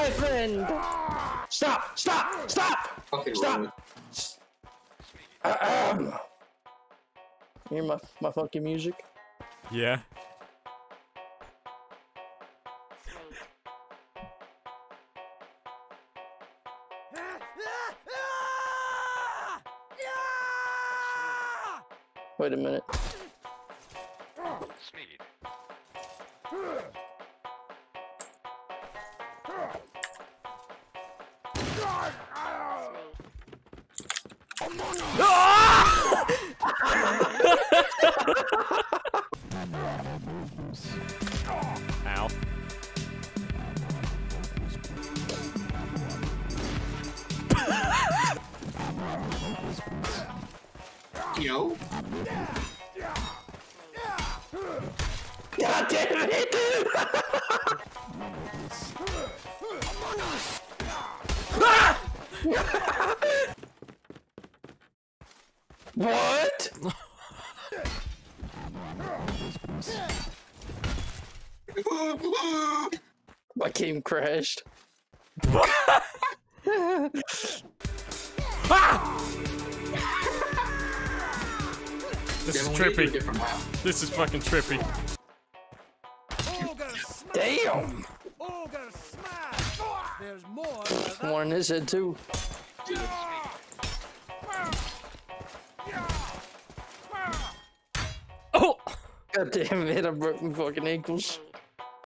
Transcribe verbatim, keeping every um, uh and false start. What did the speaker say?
my friend! Stop! Stop! Stop! Fucking Stop! Ahem. Hear my my fucking music? Yeah. Wait a minute. Smeed. Ow. Yo. God damn it! What? My game crashed. This is Yeah, we need to do a trippy. different map. This is fucking trippy. Damn! Ogre smash! There's more. More in his head too. Oh! God damn it! I broke my fucking ankles.